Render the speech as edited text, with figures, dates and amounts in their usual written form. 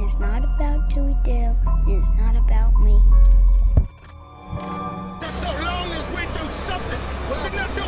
It's not about Dewey Dale, and it's not about me. Just so long as we do something, we should not do